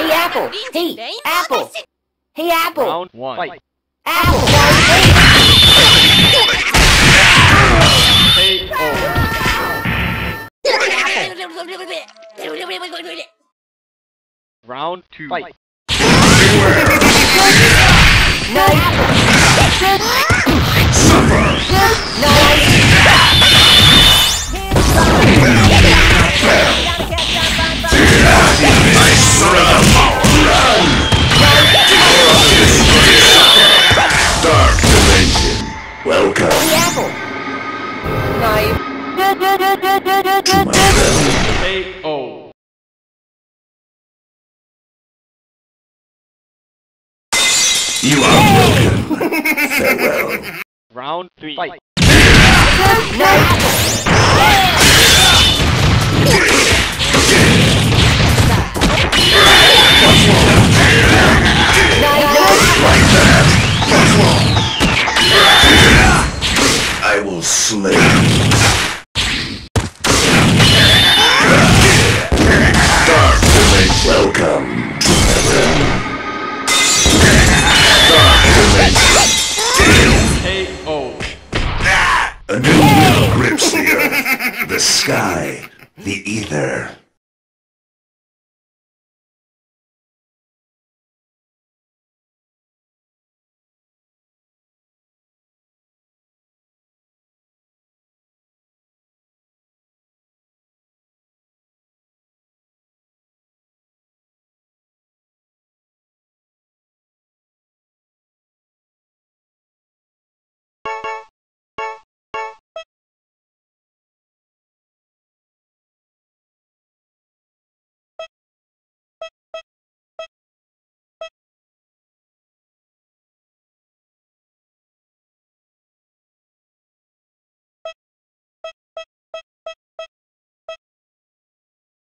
Hey, Apple. Hey, Apple. Hey, Apple. Round 1. Fight. Apple. Round 2. Fight. Dark Dimension. Welcome Hey, Apple. Knife. to my realm. KO. You are broken. Farewell. Round 3. Fight. Knife.